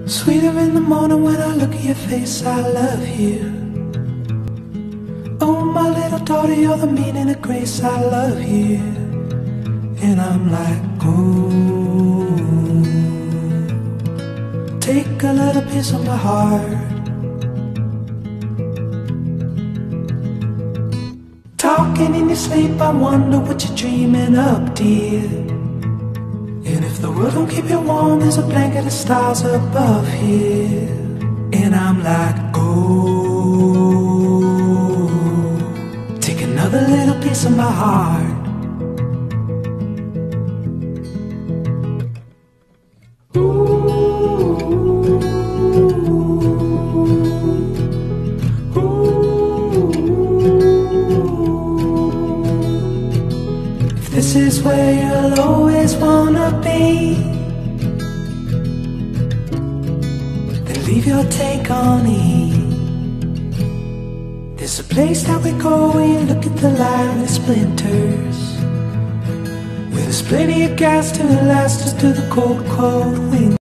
Sweeter in the morning when I look at your face, I love you. Oh, my little daughter, you're the meaning of grace, I love you. And I'm like, oh, take a little piece of my heart. Talking in your sleep, I wonder what you're dreaming up, dear. And if the world don't keep you warm, there's a blanket of stars above here. And I'm like, oh, take another little piece of my heart. This is where you'll always wanna be, then leave your take on E. There's a place that we go where you look at the light and it splinters, where there's plenty of gas to last us through the cold, cold wind.